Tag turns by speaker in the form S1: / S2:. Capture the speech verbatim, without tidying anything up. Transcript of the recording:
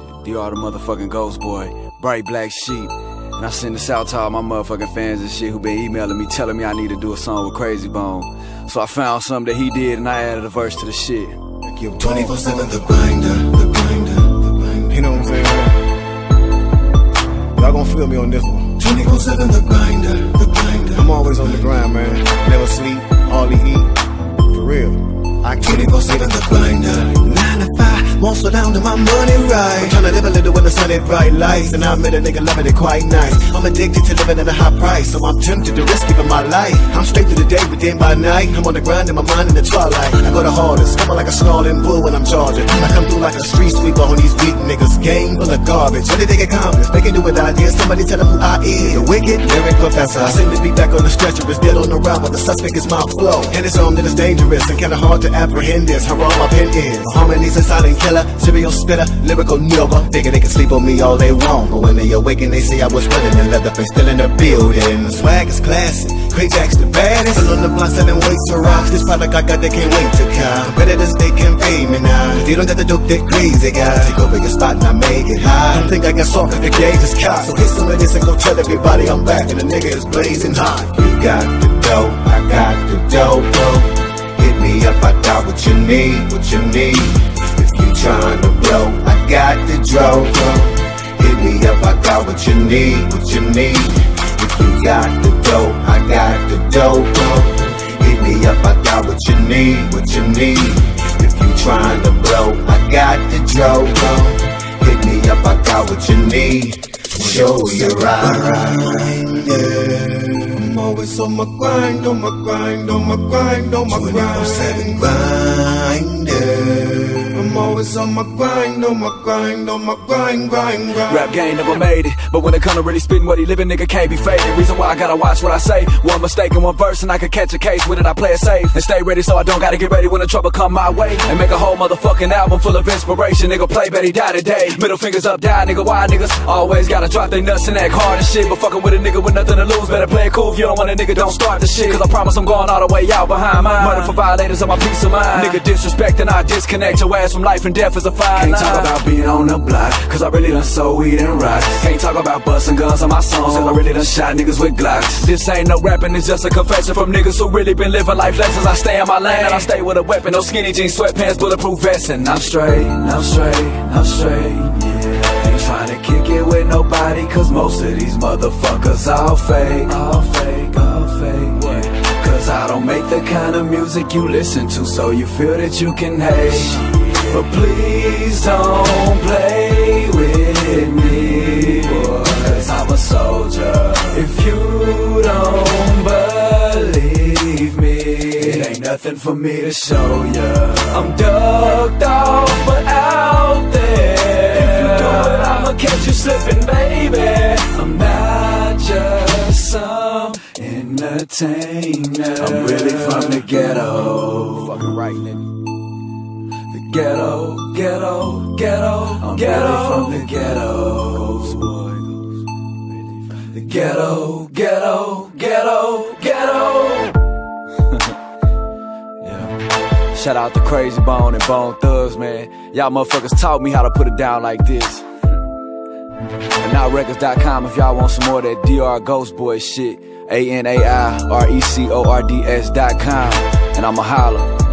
S1: D R the motherfucking Ghost Boy, Bright Black Sheep. And I send this out to all my motherfucking fans and shit who been emailing me, telling me I need to do a song with Krayzie Bone. So I found something that he did and I added a verse to the shit.
S2: twenty-four seven the grinder, the grinder, the grinder.
S3: You know what I'm saying? Y'all gon' feel me on this one.
S2: twenty-four seven the grinder, the grinder.
S3: I'm always on the grind, man. Never sleep, hardly eat. For real. I
S2: twenty-four seven the grinder. Nine to five, won't slow down to my money right. I'm tryna live a little when the sun is bright lights, and I met a nigga loving it quite nice. I'm addicted to living at a high price, so I'm tempted to risk even my life. I'm straight through the day, but then by night I'm on the grind in my mind in the twilight. I go the hardest, coming like a snarling bull when I'm charging. I come through like a street sweeper on these weak niggas. Game full of garbage, what did they accomplish? They can do with ideas, somebody tell them who I is. The wicked lyric professor. I seem to be back on the stretcher, is dead on the run, but the suspect is my flow. And it's something that is dangerous and kinda hard to apprehend this. How wrong my pen is. My harmony's a silent killer, serial spitter, lyrical nova. Figure they can sleep on me all they want, but when they awaken they say I was running and Leatherface still in the building. Swag is classic, Cray Jack's the baddest. Still on the block selling weights for rocks. This product I got they can't wait to come. Competitors they can pay me now. If you don't got the dope, that crazy guy. Take over your spot and I make it high. Don't think I got soft if the gauge is cocked. So hit some of this and go tell everybody I'm back and the nigga is blazing hot. You got the dope, I got the dope, dope. Hit me up, I got what you need, what you need. If you tryna blow, I got the dro, bro. Hit me up, I got what you need, what you need. If you got the dope, I got the dope, bro. Hit me up, I got what you need, what you need. If you tryna blow, I got the dro, bro. Hit me up, I got what you need. Show you right, yeah. I'm always on my grind, on my grind, on my grind, on my grind. twenty-four seven grind, yeah. I'm always on my grind, on my grind, on my grind, grind, grind.
S1: Rap game never made it, but when it come to really spitting what he living, nigga can't be faded. Reason why I gotta watch what I say. One mistake in one verse and I could catch a case with it. I play it safe and stay ready, so I don't gotta get ready when the trouble come my way. And make a whole motherfucking album full of inspiration. Nigga play Betty die today. Middle fingers up, die, nigga. Why niggas always gotta drop their nuts and act hard and shit? But fucking with a nigga with nothing to lose, better play it cool. If you don't want a nigga, don't start the shit. Cause I promise I'm going all the way out behind mine. Murder for violators of my peace of mind. Nigga disrespect and I disconnect your ass from life and death is a fine line. Can't talk about being on the block, cause I really done sold weed and rock. Can't talk about busting guns on my songs, cause I really done shot niggas with Glocks. This ain't no rapping, it's just a confession from niggas who really been living life lessons. I stay in my lane and I stay with a weapon. No skinny jeans, sweatpants, bulletproof vest. And I'm straight, I'm straight, I'm straight, yeah. Ain't trying to kick it with nobody, cause most of these motherfuckers all fake. All fake, all fake, yeah. Cause I don't make the kind of music you listen to, so you feel that you can hate. But please don't play with me, boy, cause I'm a soldier. If you don't believe me, it ain't nothing for me to show ya. I'm ducked off, but out there. If you do it, I'ma catch you slipping, baby. I'm not just some entertainer. I'm really from the ghetto. Fucking right, nigga. Ghetto, ghetto, ghetto, I'm ghetto. Really from the ghetto, boy. The ghetto, ghetto, ghetto, ghetto. Yeah. Shout out to Krayzie Bone and Bone Thugs, man. Y'all motherfuckers taught me how to put it down like this. And now records dot com if y'all want some more of that D R Ghost Boy shit. A N A I R E C O R D S dot com. And I'ma holler.